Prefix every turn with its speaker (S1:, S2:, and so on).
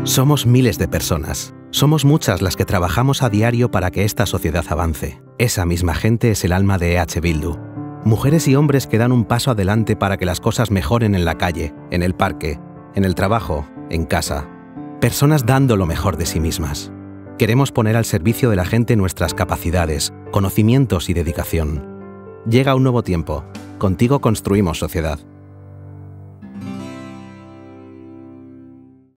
S1: Somos miles de personas. Somos muchas las que trabajamos a diario para que esta sociedad avance. Esa misma gente es el alma de EH Bildu. Mujeres y hombres que dan un paso adelante para que las cosas mejoren en la calle, en el parque, en el trabajo, en casa. Personas dando lo mejor de sí mismas. Queremos poner al servicio de la gente nuestras capacidades, conocimientos y dedicación. Llega un nuevo tiempo. Contigo construimos sociedad.